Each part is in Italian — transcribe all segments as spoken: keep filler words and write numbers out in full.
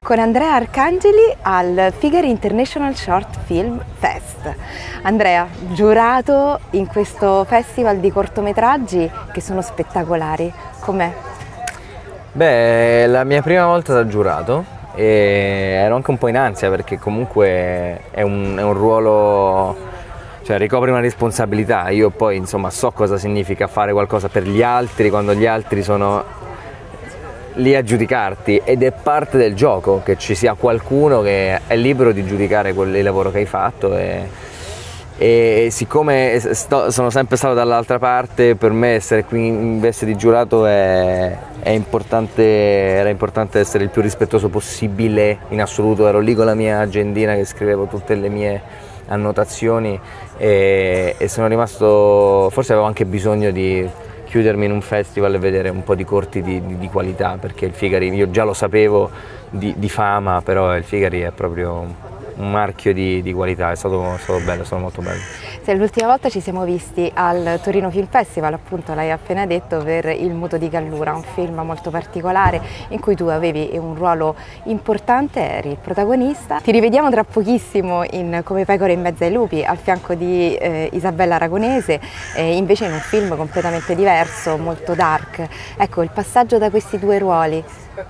Con Andrea Arcangeli al Figari International Short Film Fest. Andrea, giurato in questo festival di cortometraggi che sono spettacolari, com'è? Beh, è la mia prima volta da giurato e ero anche un po' in ansia perché comunque è un, è un ruolo, cioè ricopri una responsabilità. Io poi insomma so cosa significa fare qualcosa per gli altri quando gli altri sono lì a giudicarti, ed è parte del gioco che ci sia qualcuno che è libero di giudicare quel, il lavoro che hai fatto e, e siccome sto, sono sempre stato dall'altra parte, per me essere qui in veste di giurato è, è importante, era importante essere il più rispettoso possibile in assoluto. Ero lì con la mia agendina che scrivevo tutte le mie annotazioni e, e sono rimasto, forse avevo anche bisogno di chiudermi in un festival e vedere un po' di corti di, di, di qualità, perché il Figari, io già lo sapevo di, di fama, però il Figari è proprio un marchio di, di qualità, è stato, è stato bello, è stato molto bello. Sì, l'ultima volta ci siamo visti al Torino Film Festival, appunto l'hai appena detto, per Il muto di Gallura, un film molto particolare in cui tu avevi un ruolo importante, eri il protagonista. Ti rivediamo tra pochissimo in Come pecore in mezzo ai lupi, al fianco di eh, Isabella Aragonese, eh, invece in un film completamente diverso, molto dark. Ecco, il passaggio da questi due ruoli.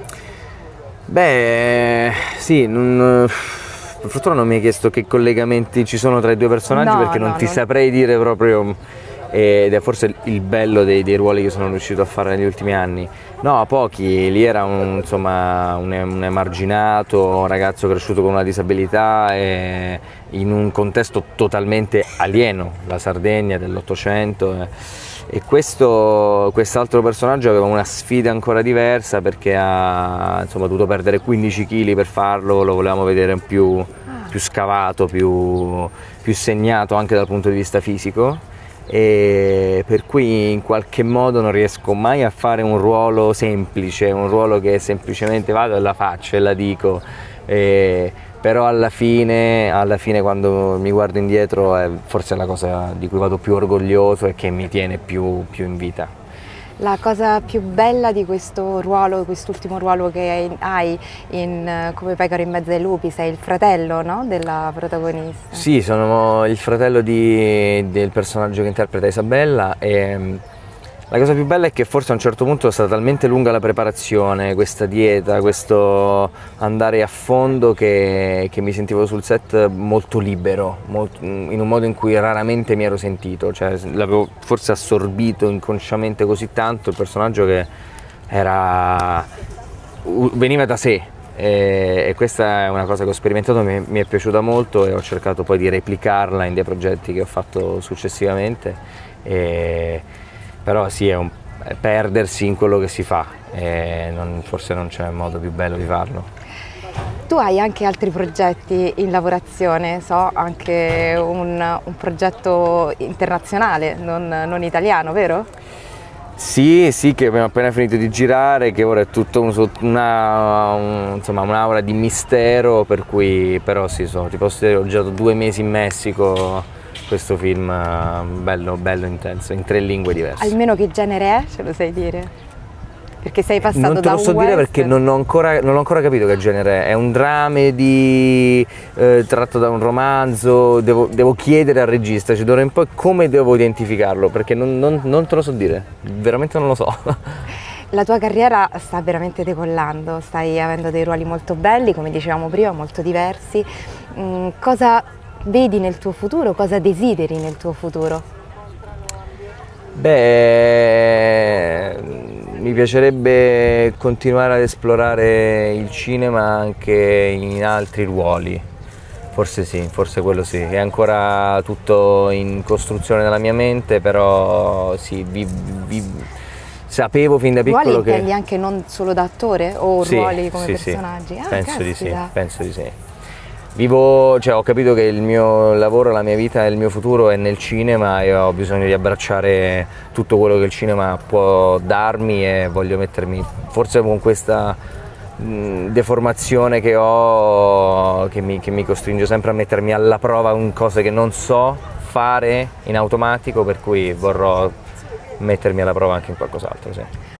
Beh, sì, non... per fortuna non mi hai chiesto che collegamenti ci sono tra i due personaggi, no, perché non no, ti non... saprei dire proprio, ed è forse il bello dei, dei ruoli che sono riuscito a fare negli ultimi anni. No, pochi, lì era un, insomma, un, un emarginato, un ragazzo cresciuto con una disabilità e in un contesto totalmente alieno, la Sardegna dell'Ottocento. E questo, quest'altro personaggio aveva una sfida ancora diversa perché ha insomma, dovuto perdere quindici chili per farlo, lo volevamo vedere più, più scavato, più, più segnato anche dal punto di vista fisico, e per cui in qualche modo non riesco mai a fare un ruolo semplice, un ruolo che semplicemente vado e la faccio e la dico. E, però alla fine, alla fine quando mi guardo indietro è forse la cosa di cui vado più orgoglioso e che mi tiene più, più in vita. La cosa più bella di questo ruolo, quest'ultimo ruolo che hai in Come pecore in mezzo ai lupi, sei il fratello, no? Della protagonista. Sì, sono il fratello di, del personaggio che interpreta Isabella e la cosa più bella è che forse a un certo punto è stata talmente lunga la preparazione, questa dieta, questo andare a fondo che, che mi sentivo sul set molto libero, molto, in un modo in cui raramente mi ero sentito, cioè l'avevo forse assorbito inconsciamente così tanto il personaggio che era, veniva da sé. E, e questa è una cosa che ho sperimentato, mi, mi è piaciuta molto e ho cercato poi di replicarla in dei progetti che ho fatto successivamente. E, però sì, è, un, è perdersi in quello che si fa e non, forse non c'è modo più bello di farlo. Tu hai anche altri progetti in lavorazione, so, anche un, un progetto internazionale, non, non italiano, vero? Sì, sì, che abbiamo appena finito di girare, che ora è tutto un, una, un, insomma, un'aura di mistero, per cui però sì, sono, ti posso dire, ho girato due mesi in Messico. Questo film bello, bello intenso, in tre lingue diverse. Almeno che genere è, ce lo sai dire? Perché sei passato da un Non te lo so dire perché non ho, ancora, non ho ancora capito che genere è. È un dramedy eh, tratto da un romanzo, devo, devo chiedere al regista, ci d'ora in poi come devo identificarlo, perché non, non, non te lo so dire, veramente non lo so. La tua carriera sta veramente decollando, stai avendo dei ruoli molto belli, come dicevamo prima, molto diversi. Mm, cosa vedi nel tuo futuro? Cosa desideri nel tuo futuro? Beh, mi piacerebbe continuare ad esplorare il cinema anche in altri ruoli. Forse sì, forse quello sì. È ancora tutto in costruzione nella mia mente, però sì, vi, vi, sapevo fin da piccolo ruoli che... intendi anche non solo da attore o sì, ruoli come sì, personaggi? Sì. Ah, penso caspita. di sì, penso di sì. Vivo, cioè, ho capito che il mio lavoro, la mia vita e il mio futuro è nel cinema e ho bisogno di abbracciare tutto quello che il cinema può darmi e voglio mettermi, forse con questa mh, deformazione che ho, che mi, che mi costringe sempre a mettermi alla prova in cose che non so fare in automatico, per cui vorrò mettermi alla prova anche in qualcos'altro, sì.